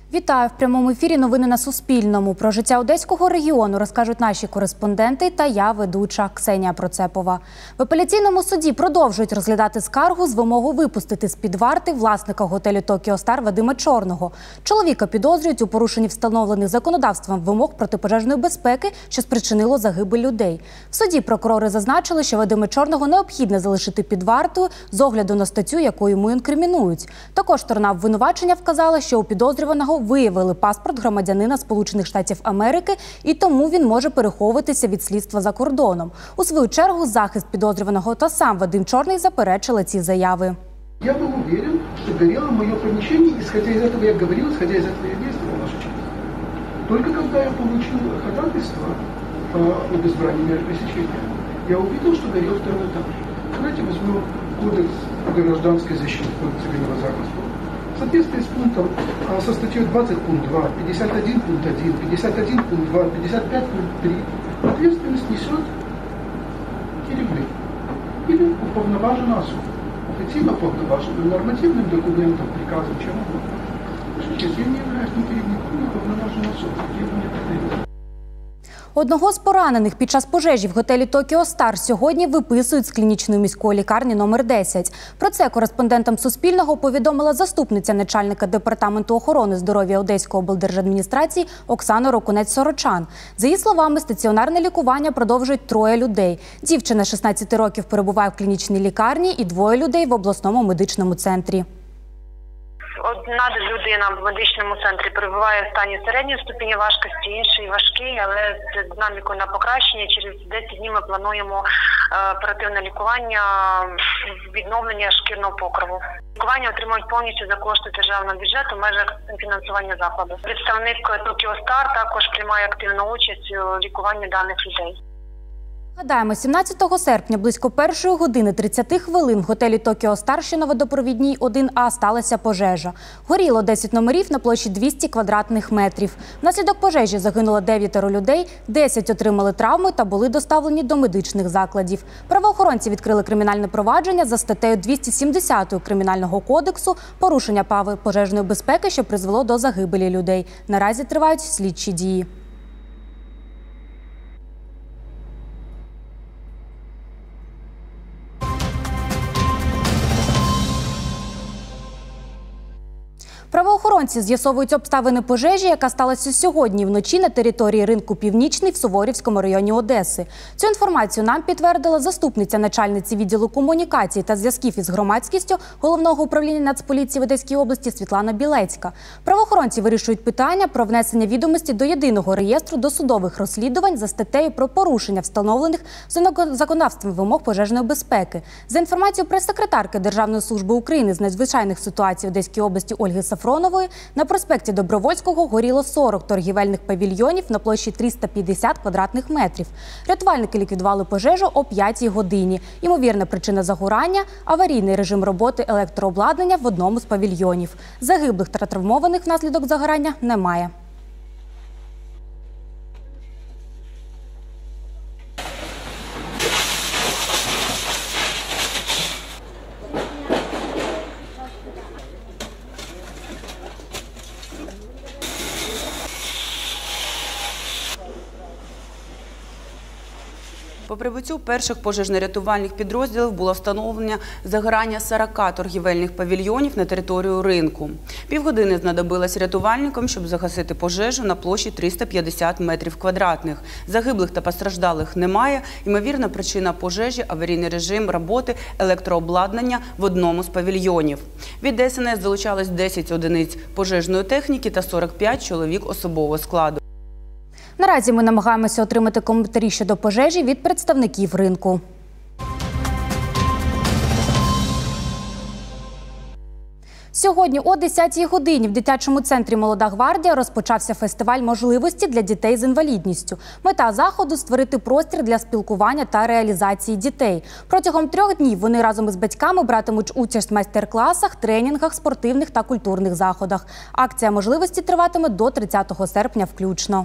Вітаю! В прямому ефірі новини на Суспільному. Про життя Одеського регіону розкажуть наші кореспонденти та я, ведуча Ксенія Процепова. В апеляційному суді продовжують розглядати скаргу з вимогою випустити з-під варти власника готелю «Токіо Стар» Вадима Чорного. Чоловіка підозрюють у порушенні встановлених законодавством вимог протипожежної безпеки, що спричинило загибель людей. В суді прокурори зазначили, що Вадима Чорного необхідно залишити під вартою з огляду на статтю, яку йому інкримінують. Також сторона обвинувачення вказала, що у підозрюваного виявили паспорт громадянина Сполучених Штатів Америки, і тому він може переховуватися від слідства за кордоном. У свою чергу захист підозрюваного та сам Вадим Чорний заперечили ці заяви. Я был уверен, что горело мое помещение, исходя из этого я говорил, исходя из этого я действовал, Ваша честь. Только когда я получил ходатайство об избрании меры пресечения, я увидел, что горел второй этаж. Давайте возьмем кодекс гражданской защиты, кодекс цивильного законодательства. В соответствии с пунктом, со статьей 20 пункт 2, 51 пункт 1, 51 пункт 2, 55 пункт 3, ответственность несет керівник или уповноважена особа. Официально уповноваженным нормативным документом, приказом, чем угодно. Ваша честь, я не являюсь ни керівником, ни уповноваженою особою, які мені потрібні. Одного з поранених під час пожежі в готелі «Токіо Стар» сьогодні виписують з клінічної міської лікарні номер 10. Про це кореспондентам Суспільного повідомила заступниця начальника департаменту охорони здоров'я Одеської облдержадміністрації Оксана Рокунець-Сорочан. За її словами, стаціонарне лікування продовжують 3 людей. Дівчина 16 років перебуває в клінічній лікарні і 2 людей в обласному медичному центрі. Одна людина в медичному центрі перебуває в стані середньої ступені важкості, інший важкий, але з динамікою на покращення. Через 10 днів ми плануємо оперативне лікування, відновлення шкірного покриву. Лікування отримують повністю за кошти державного бюджету в межах фінансування закладу. Представник «Токіо Стар» також приймає активну участь у лікуванні даних людей. Нагадаємо, 17 серпня близько 1 години 30 хвилин в готелі «Токіо Стар», що на водопровідній 1А, сталася пожежа. Горіло 10 номерів на площі 200 квадратних метрів. Внаслідок пожежі загинуло 9 людей, 10 отримали травми та були доставлені до медичних закладів. Правоохоронці відкрили кримінальне провадження за статтею 270 Кримінального кодексу «Порушення правил пожежної безпеки, що призвело до загибелі людей». Наразі тривають слідчі дії. Правоохоронці з'ясовують обставини пожежі, яка сталася сьогодні вночі на території ринку «Північний» в Суворівському районі Одеси. Цю інформацію нам підтвердила заступниця начальниці відділу комунікації та зв'язків із громадськістю Головного управління Нацполіції в Одеській області Світлана Білецька. Правоохоронці вирішують питання про внесення відомості до єдиного реєстру досудових розслідувань за статтею про порушення встановлених законодавством вимог пожежної безпеки. За інформацією прес-секретарки Державної служби України з надзвичайних ситуацій в Одеській області Ольги Сафронової, на проспекті Добровольського горіло 40 торгівельних павільйонів на площі 350 квадратних метрів. Рятувальники ліквідували пожежу о 5-й годині. Ймовірна причина загорання – аварійний режим роботи електрообладнання в одному з павільйонів. Загиблих та травмованих внаслідок загорання немає. По прибуттю перших пожежно-рятувальних підрозділів було встановлення загорання 40 торгівельних павільйонів на територію ринку. Півгодини знадобилось рятувальникам, щоб загасити пожежу на площі 350 метрів квадратних. Загиблих та постраждалих немає. Ймовірна причина пожежі – аварійний режим роботи електрообладнання в одному з павільйонів. Від ДСНС залучалось 10 одиниць пожежної техніки та 45 чоловік особового складу. Наразі ми намагаємося отримати коментарі щодо пожежі від представників ринку. Сьогодні о 10-й годині в дитячому центрі «Молода гвардія» розпочався фестиваль можливості для дітей з інвалідністю. Мета заходу – створити простір для спілкування та реалізації дітей. Протягом 3 днів вони разом із батьками братимуть участь в майстер-класах, тренінгах, спортивних та культурних заходах. Акція можливості триватиме до 30 серпня включно.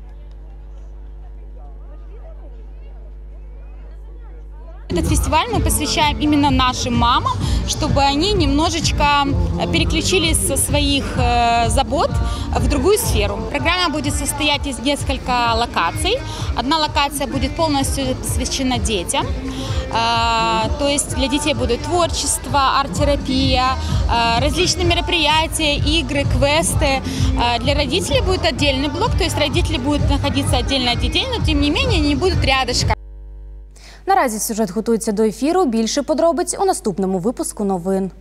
Этот фестиваль мы посвящаем именно нашим мамам, чтобы они немножечко переключились со своих забот в другую сферу. Программа будет состоять из нескольких локаций. Одна локация будет полностью посвящена детям. То есть для детей будет творчество, арт-терапия, различные мероприятия, игры, квесты. Для родителей будет отдельный блок, то есть родители будут находиться отдельно от детей, но тем не менее они будут рядышком. Наразі сюжет готується до ефіру. Більше подробиць у наступному випуску новин.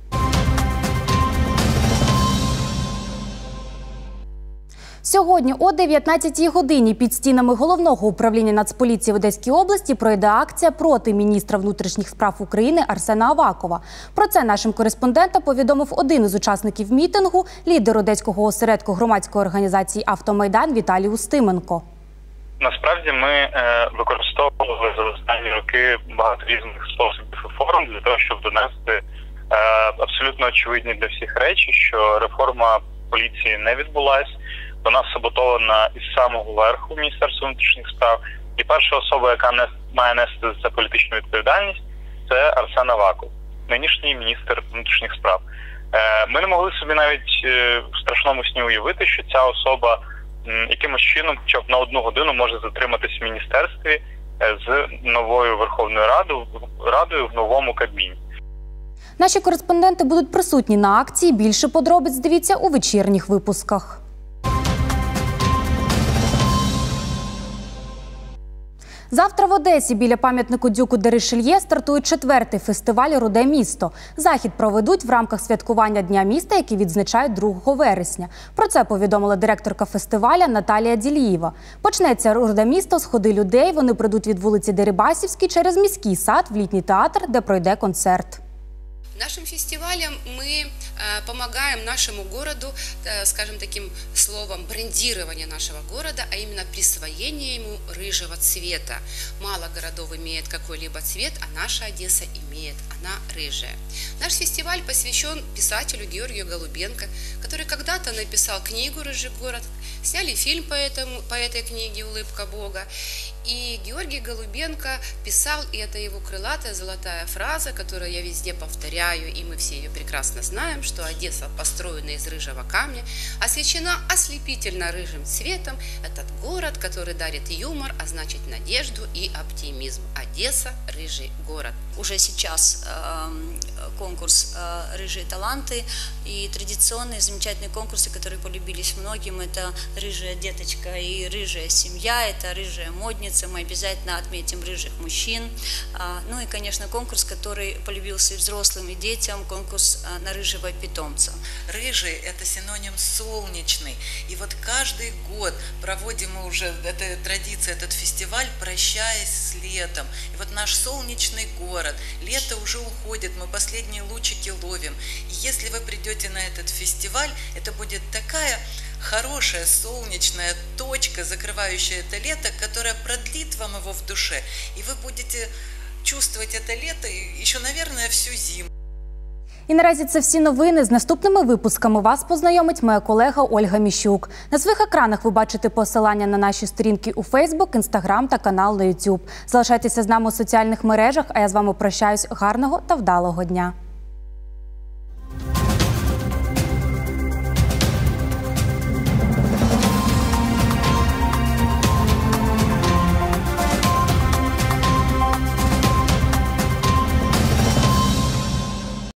Сьогодні о 19-й годині під стінами Головного управління Нацполіції в Одеській області пройде акція проти міністра внутрішніх справ України Арсена Авакова. Про це нашим кореспондентам повідомив один із учасників мітингу, лідер Одеського осередку громадської організації «Автомайдан» Віталій Устименко. Насправді ми використовували за останні роки багато різних способів і форм для того, щоб донести абсолютно очевидні для всіх речі, що реформа поліції не відбулась, вона саботована із самого верху Міністерства внутрішніх справ. І перша особа, яка має нести за це політичну відповідальність, це Арсен Аваков, нинішній міністр внутрішніх справ. Ми не могли собі навіть в страшному сні уявити, що ця особа якимось чином, хоча б на 1 годину, може затриматись в міністерстві з новою Верховною Радою в новому Кабміні. Наші кореспонденти будуть присутні на акції. Більше подробиць дивіться у вечірніх випусках. Завтра в Одесі біля пам'ятнику Дюку де Ришельє стартує 4-й фестиваль «Руде місто». Захід проведуть в рамках святкування Дня міста, який відзначають 2 вересня. Про це повідомила директорка фестиваля Наталія Ділієва. Почнеться «Руде місто» з ходи людей. Вони прийдуть від вулиці Дерибасівській через міський сад в літній театр, де пройде концерт. Нашим фестивалем мы помогаем нашему городу, скажем таким словом, брендирование нашего города, а именно присвоение ему рыжего цвета. Мало городов имеет какой-либо цвет, а наша Одесса имеет, она рыжая. Наш фестиваль посвящен писателю Георгию Голубенко, который когда-то написал книгу «Рыжий город», сняли фильм по этой книге «Улыбка Бога». И Георгий Голубенко писал, и это его крылатая золотая фраза, которую я везде повторяю, и мы все ее прекрасно знаем, что Одесса, построена из рыжего камня, освещена ослепительно рыжим цветом. Этот город, который дарит юмор, а значит надежду и оптимизм. Одесса – рыжий город. Уже сейчас конкурс «Рыжие таланты» и традиционные замечательные конкурсы, которые полюбились многим. Это «Рыжая деточка» и «Рыжая семья», это «Рыжая модница». Мы обязательно отметим рыжих мужчин. Ну и, конечно, конкурс, который полюбился и взрослым, и детям, конкурс на рыжего питомца. Рыжий – это синоним солнечный. И вот каждый год проводим мы уже, эта традиция, этот фестиваль, прощаясь с летом. И вот наш солнечный город, лето уже уходит, мы последние лучики ловим. И если вы придете на этот фестиваль, это будет такая хорошая солнечная точка, закрывающая это лето, которая продлит вам его в душе. И вы будете чувствовать это лето еще, наверное, всю зиму. І наразі це всі новини. З наступними випусками вас познайомить моя колега Ольга Міщук. На своїх екранах ви бачите посилання на наші сторінки у Фейсбук, Інстаграм та канал на Ютуб. Залишайтеся з нами у соціальних мережах, а я з вами прощаюсь. Гарного та вдалого дня!